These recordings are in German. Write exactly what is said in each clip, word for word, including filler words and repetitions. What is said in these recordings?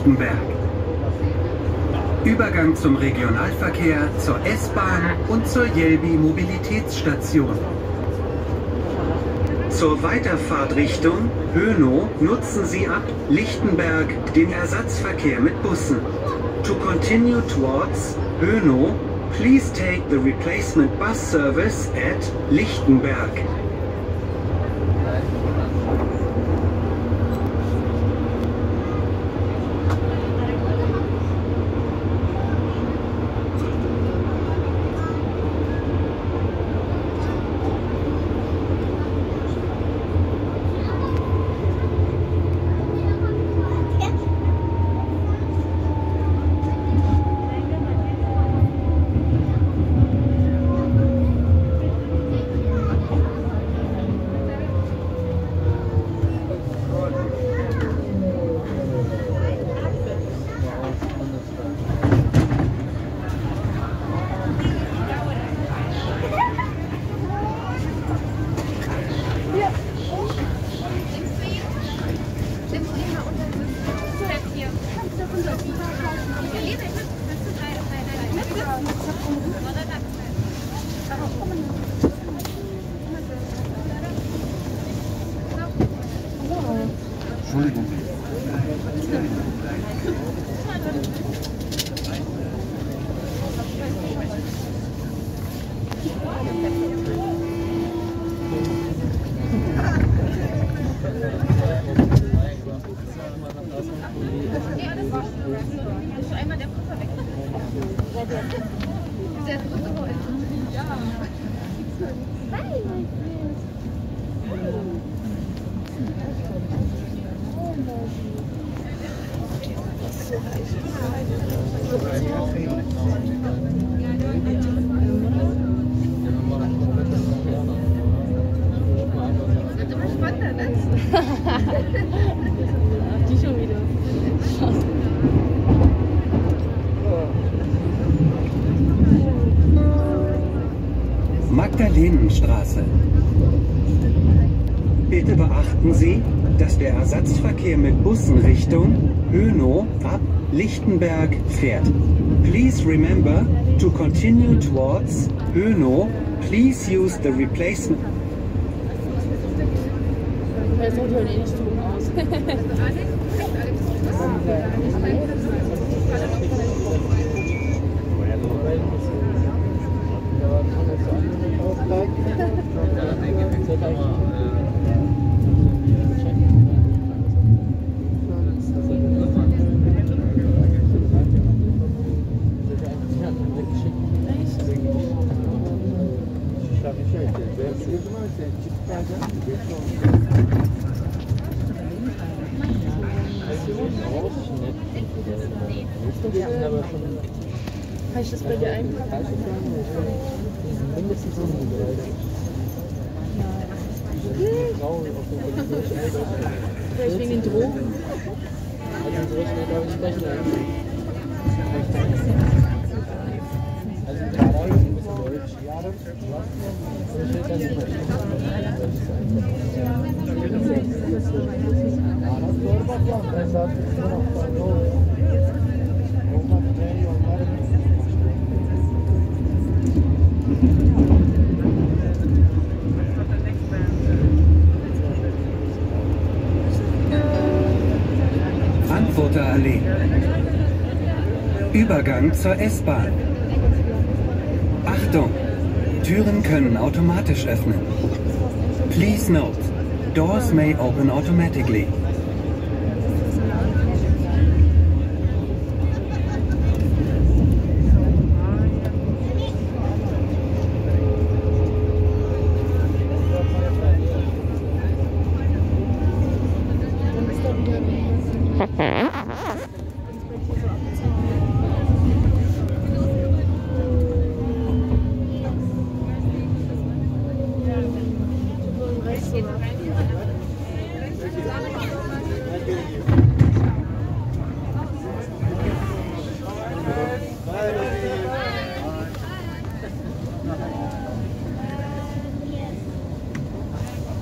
Lichtenberg. Übergang zum Regionalverkehr, zur S-Bahn und zur Jelbi-Mobilitätsstation. Zur Weiterfahrtrichtung Hönow nutzen Sie ab Lichtenberg den Ersatzverkehr mit Bussen. To continue towards Hönow, please take the replacement bus service at Lichtenberg. Entschuldigung. Die schon wieder. Magdalenenstraße. Bitte beachten Sie, dass der Ersatzverkehr mit Bussen Richtung Hönow ab Lichtenberg fährt. Please remember to continue towards Hönow. Please use the replacement. Das sieht halt eh nicht so aus. Kann ich das bei dir einpacken? Mindestens so ein Vielleicht wegen den Drogen? Also so schnell darf ich sprechen. Also die Frau ist ein bisschen deutsch. Ja, das steht dann nicht. Frankfurter Allee. Übergang zur S-Bahn. Achtung! Türen können automatisch öffnen. Please note, doors may open automatically.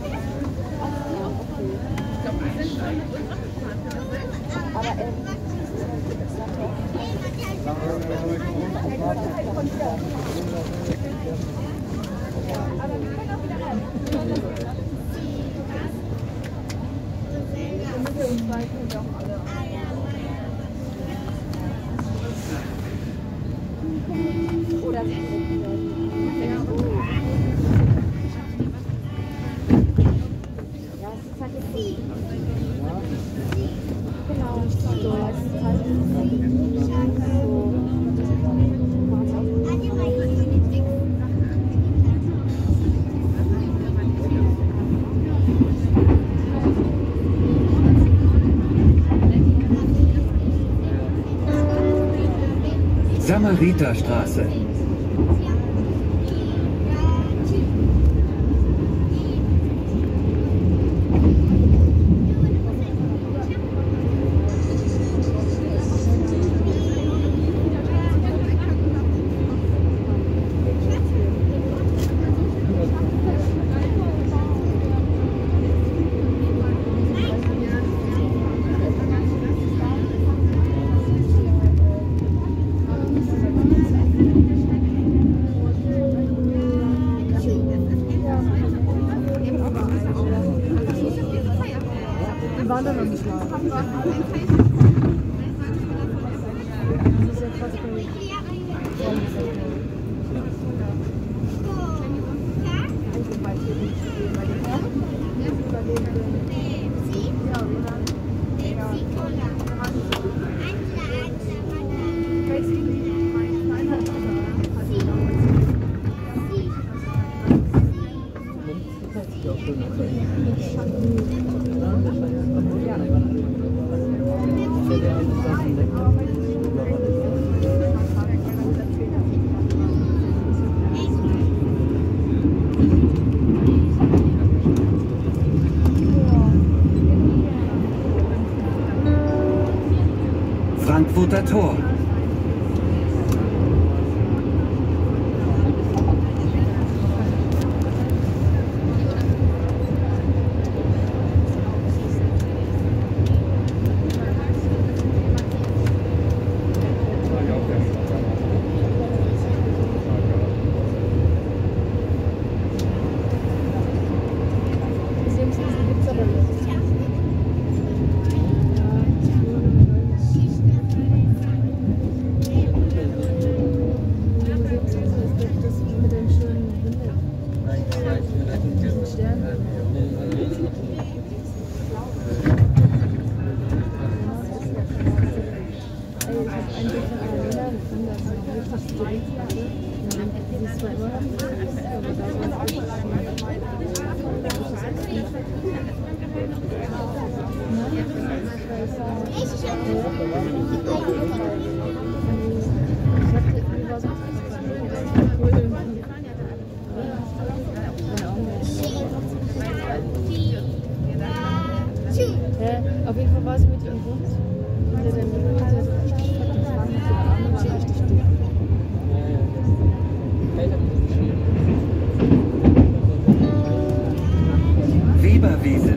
Aber ähm, Oder Samariterstraße. waren da noch nicht da. Das ist ja fast Frankfurter Tor. Auf jeden Fall war sie mit ihrem Hund. Und der dann mit der so richtig fett und war mit der Arme war richtig dick. Weberwiese.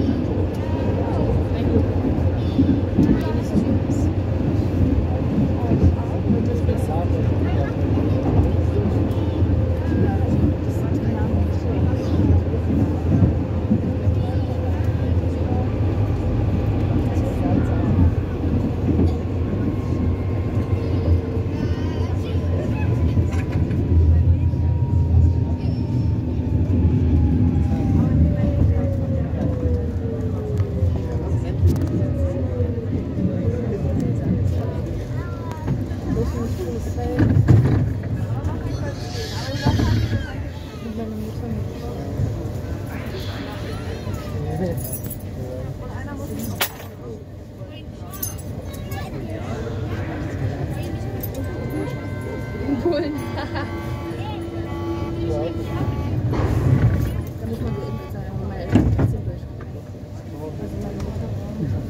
In Polen. Da muss man geimpft sein, aber meine Eltern sind trotzdem durch. Also meine Mutter.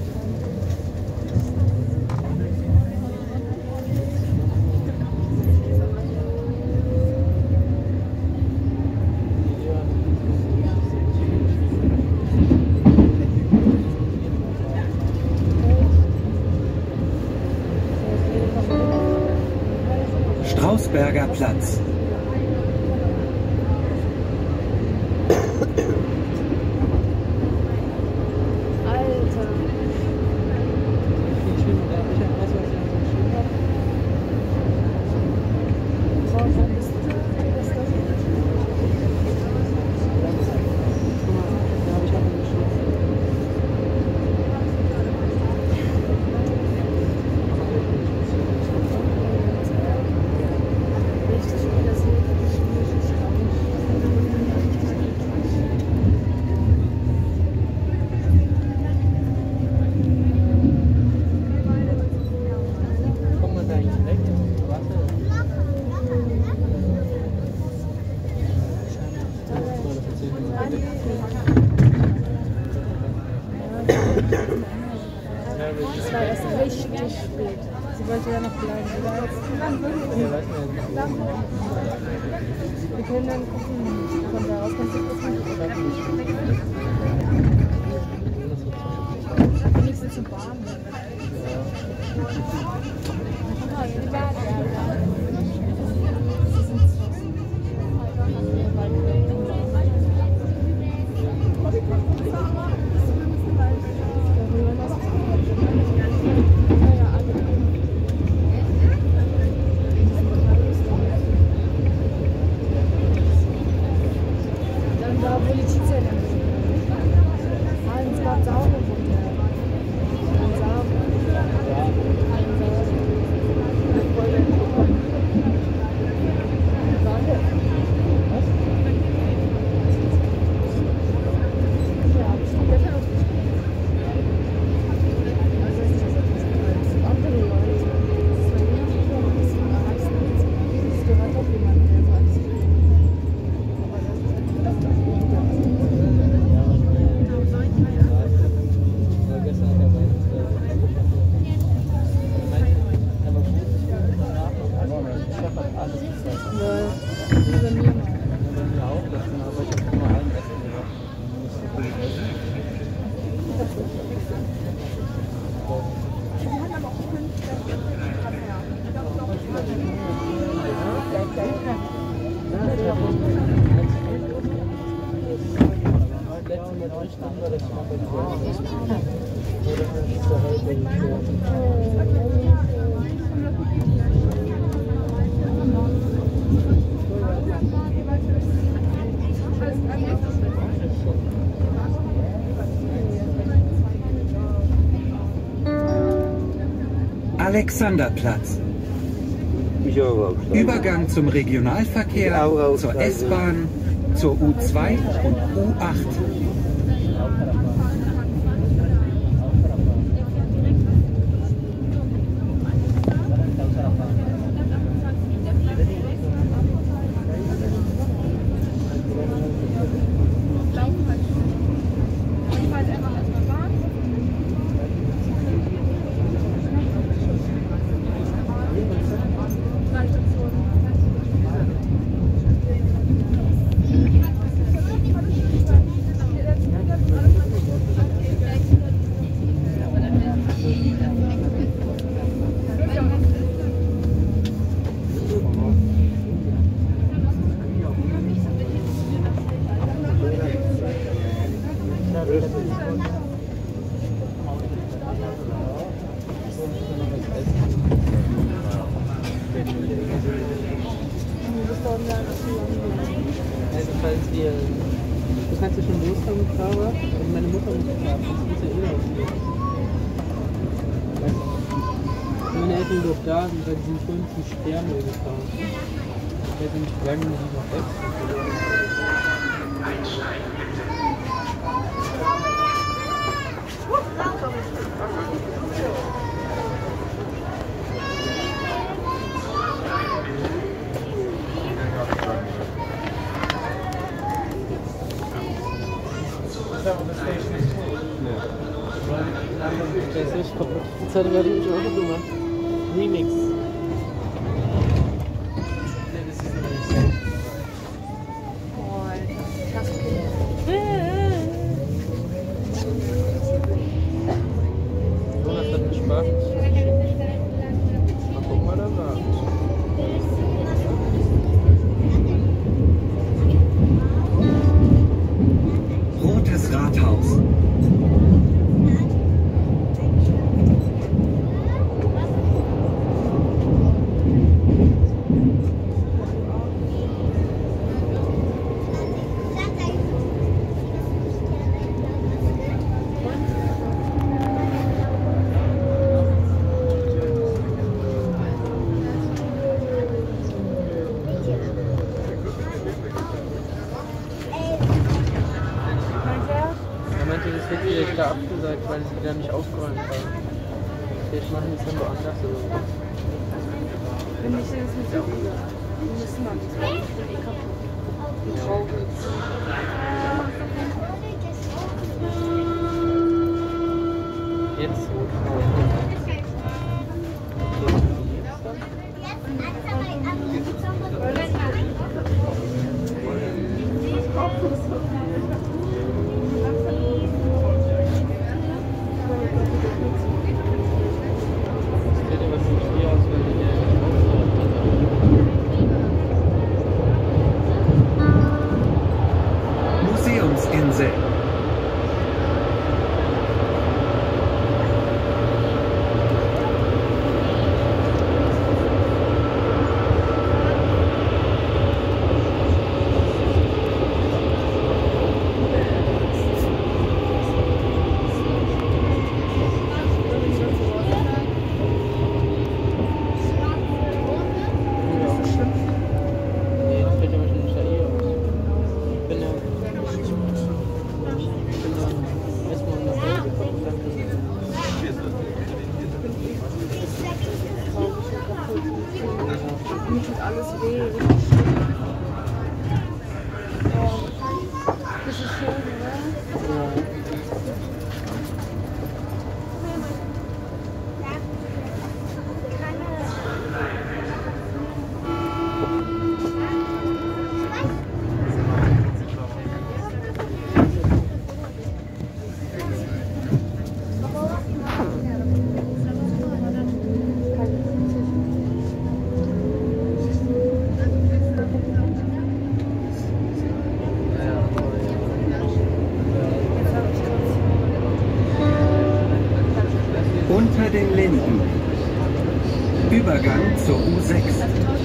Strausberger Platz. Alter. Das war erst richtig spät. Sie wollte ja noch bleiben. Wir können dann gucken, von da aus kannst du gucken. Wenigstens zum Bahn. Alexanderplatz. Übergang zum Regionalverkehr, zur S-Bahn, zur U zwei und U acht. Also falls wir... Du kannst ja schon losfahren mit Fahrrad und meine Mutter muss fahren, sonst muss ja eh rausgehen. Meine Eltern sind doch da, weil sie sind vorhin zum Sternö gefahren. Ich weiß nicht, wie lange die noch weg sind. Einsteigen bitte. Der ist richtig kaputt. Jetzt hat er gerade nicht auch gemacht. Nie nix. Nee, das ist nicht so. Boah, krass. Jonas hat mich Spaß. Mal gucken, was er sagt. Rotes Rathaus. Das wird vielleicht da abgesagt, weil sie wieder nicht aufgeräumt haben. Vielleicht machen die es dann woanders oder so. Wir müssen jetzt nicht auch wieder. Wir müssen mal nicht rein. Ich bin eh kaputt. Die traurig. Jetzt so. Unter den Linden. Übergang zur U sechs.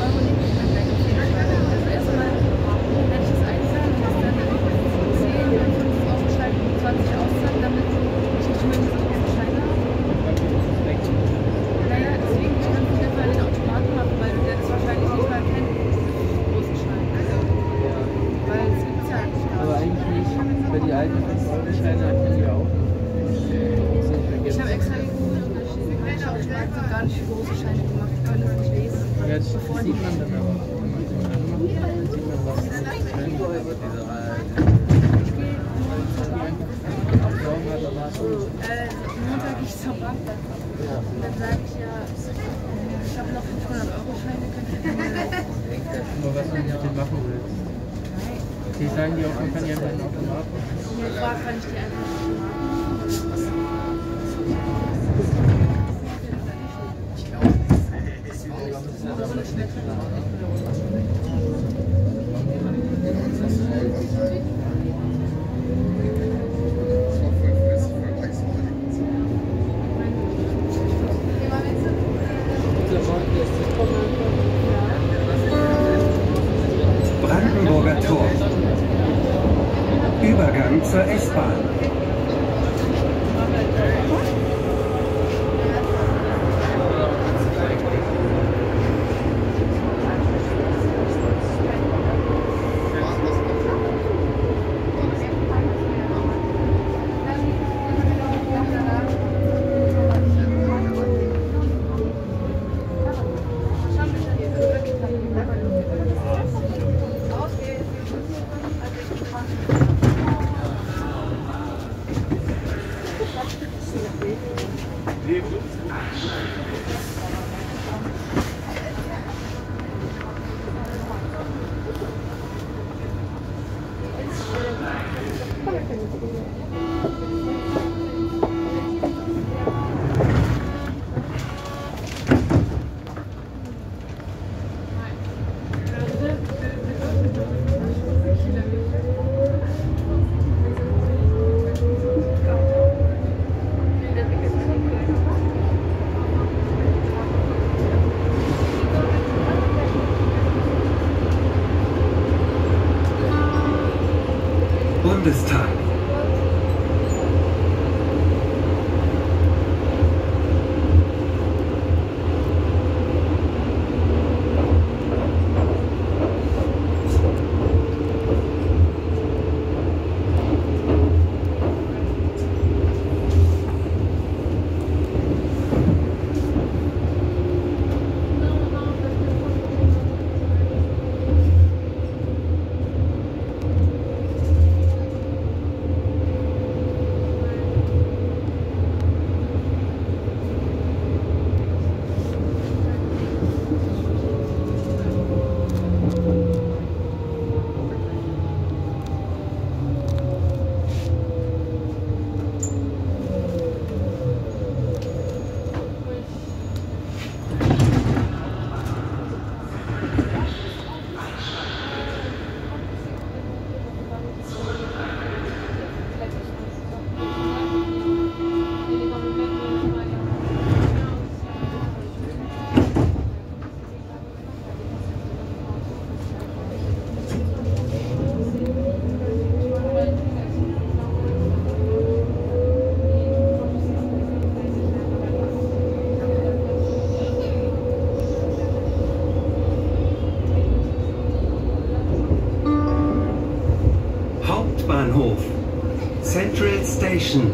Die sagen die auch, man kann ja einen Automaten. Hier fragt, kann ich die einfach nicht machen. Brandenburger Tor. Übergang zur S-Bahn. Bundestag. Hauptbahnhof. Central Station.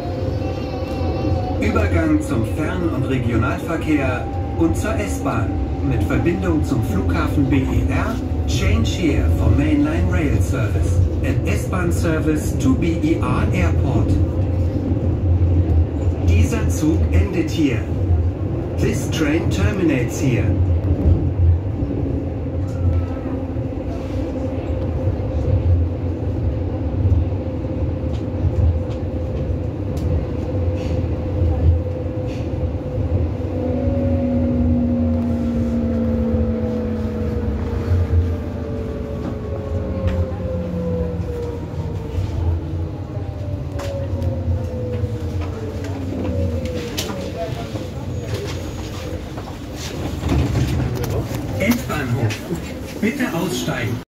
Übergang zum Fern- und Regionalverkehr und zur S-Bahn mit Verbindung zum Flughafen B E R. Change here for Mainline Rail Service and S-Bahn Service to B E R Airport. Dieser Zug endet hier. This train terminates here. Bitte aussteigen.